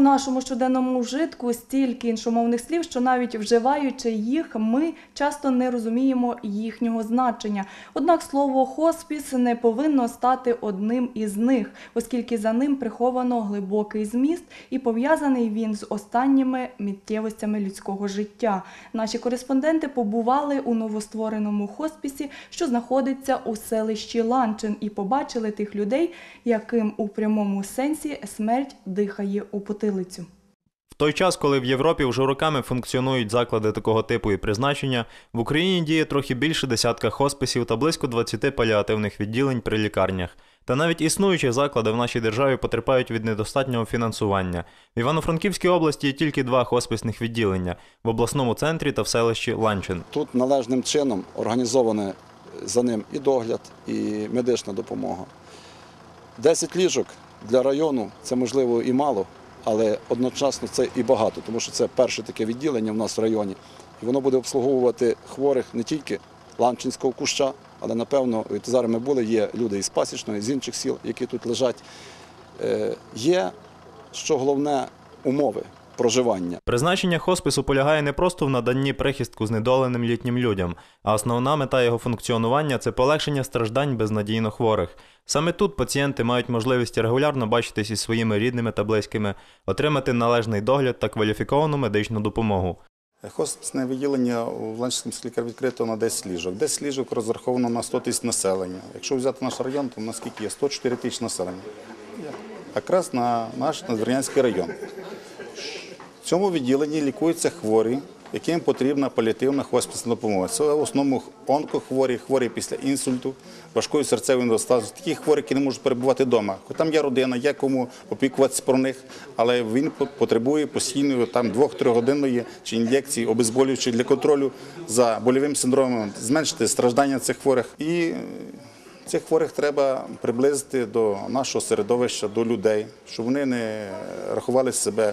нашому щоденному вжитку стільки іншомовних слів, що навіть вживаючи їх, ми часто не розуміємо їхнього значення. Однак слово «хоспіс» не повинно стати одним із них, оскільки за ним приховано глибокий зміст і пов'язаний він з останніми миттєвостями людського життя. Наші кореспонденти побували у новоствореному хоспісі, що знаходиться у селищі Ланчин, і побачили тих людей, яким у прямому сенсі смерть дихає у потилицю. В той час, коли в Європі вже роками функціонують заклади такого типу і призначення, в Україні діє трохи більше десятка хосписів та близько 20 паліативних відділень при лікарнях. Та навіть існуючі заклади в нашій державі потерпають від недостатнього фінансування. В Івано-Франківській області є тільки 2 хосписних відділення – в обласному центрі та в селищі Ланчин. Тут належним чином організований за ним і догляд, і медична допомога. 10 ліжок для району – це, можливо, і мало, але одночасно це і багато, тому що це перше таке відділення в нас в районі. І воно буде обслуговувати хворих не тільки Ланчинського куща, але, напевно, зараз ми були, є люди із Пасічного, з інших сіл, які тут лежать. Є, що головне, умови проживання. Призначення хоспису полягає не просто в наданні прихистку знедоленим літнім людям, а основна мета його функціонування – це полегшення страждань безнадійно хворих. Саме тут пацієнти мають можливість регулярно бачитись із своїми рідними та близькими, отримати належний догляд та кваліфіковану медичну допомогу. Хосписне відділення в Ланчинському селі відкрито на 10 ліжок. 10 ліжок розраховано на 100 тисяч населення. Якщо взяти наш район, то у нас скільки є? 104 тисячі населення. Якраз на наш Надвірнянський район. В цьому відділенні лікуються хворі, яким потрібна паліативна хосписна допомога. Це в основному онкохворі, хворі після інсульту, важкої серцевої недостатності, такі хворі, які не можуть перебувати вдома. Там є родина, є кому опікуватися про них, але він потребує постійної 2-3 годинної чи ін'єкції обезболюючої для контролю за больовим синдромом, зменшити страждання цих хворих. І цих хворих треба приблизити до нашого середовища, до людей, щоб вони не рахували себе,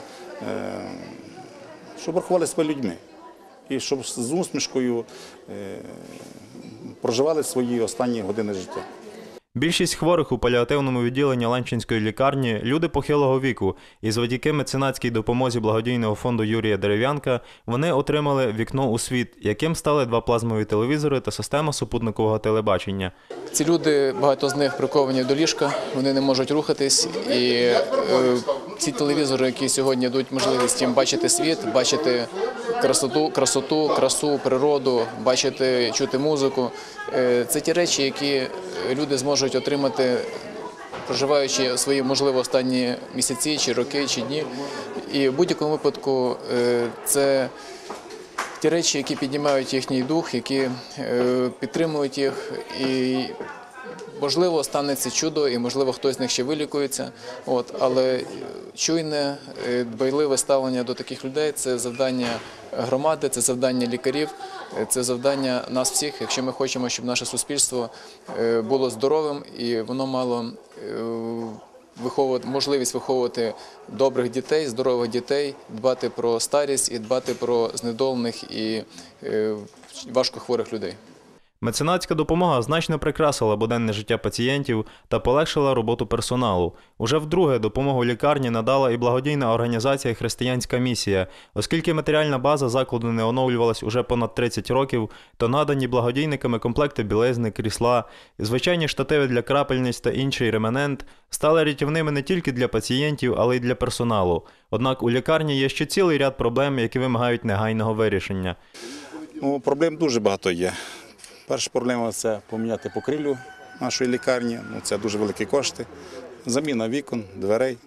щоб рахували себе людьми. І щоб з усмішкою проживали свої останні години життя. Більшість хворих у паліативному відділенні Ланчинської лікарні – люди похилого віку, і завдяки меценатській допомозі благодійного фонду Юрія Дерев'янка вони отримали вікно у світ, яким стали 2 плазмові телевізори та система супутникового телебачення. Ці люди, багато з них приковані до ліжка, вони не можуть рухатись, і ці телевізори, які сьогодні дають можливість їм бачити світ, бачити красу, природу, бачити, чути музику. Це ті речі, які люди зможуть отримати, проживаючи свої, можливо, останні місяці, чи роки, чи дні. І в будь-якому випадку це ті речі, які піднімають їхній дух, які підтримують їх. І, можливо, станеться чудо, і, можливо, хтось з них ще вилікується. Але чуйне, дбайливе ставлення до таких людей – це завдання громади, це завдання лікарів, це завдання нас всіх, якщо ми хочемо, щоб наше суспільство було здоровим і воно мало можливість виховувати добрих дітей, здорових дітей, дбати про старість і дбати про знедолених і важкохворих людей. Меценатська допомога значно прикрасила буденне життя пацієнтів та полегшила роботу персоналу. Уже вдруге допомогу лікарні надала і благодійна організація «Християнська місія». Оскільки матеріальна база закладу не оновлювалась уже понад 30 років, то надані благодійниками комплекти білизни, крісла, звичайні штативи для крапельниць та інший реманент стали рятівними не тільки для пацієнтів, але й для персоналу. Однак у лікарні є ще цілий ряд проблем, які вимагають негайного вирішення. Проблем дуже багато є. Перша проблема – це поміняти покрівлю нашої лікарні, це дуже великі кошти, заміна вікон, дверей,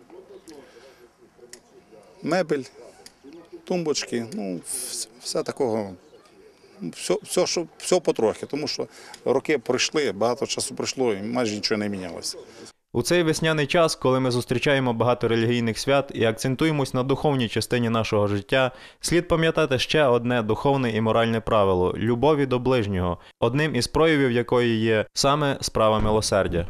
мебель, тумбочки, все такого, все потрохи, тому що роки пройшли, багато часу пройшло і майже нічого не мінялося. У цей весняний час, коли ми зустрічаємо багато релігійних свят і акцентуємось на духовній частині нашого життя, слід пам'ятати ще одне духовне і моральне правило – любові до ближнього, одним із проявів якої є саме справа милосердя.